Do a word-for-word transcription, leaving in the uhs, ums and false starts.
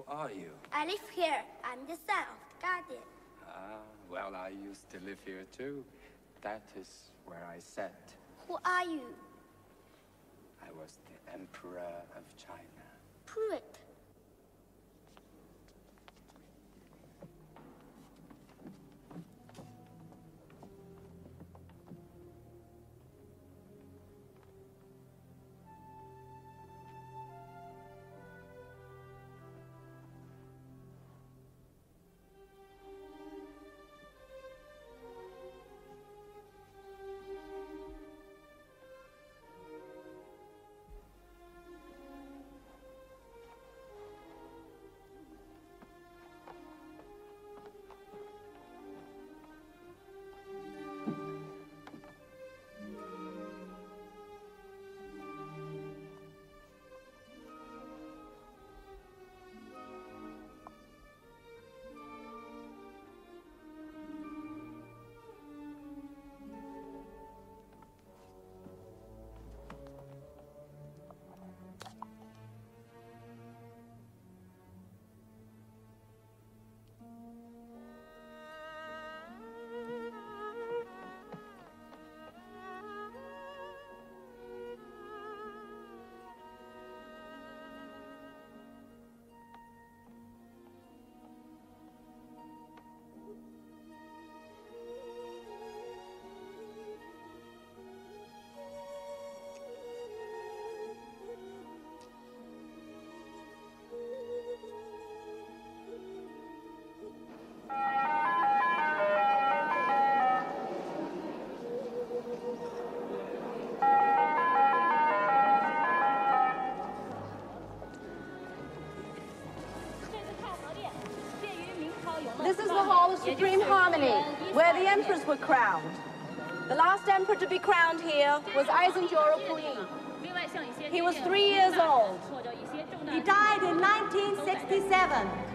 Who are you? I live here. I'm the son of the guardian. Ah, well, I used to live here too. That is where I sat. Who are you? I was the Emperor of China. Prove it. This is the Hall of Supreme Harmony, where the emperors were crowned. The last emperor to be crowned here was Aizenjoro Puyi. He was three years old. He died in nineteen sixty-seven.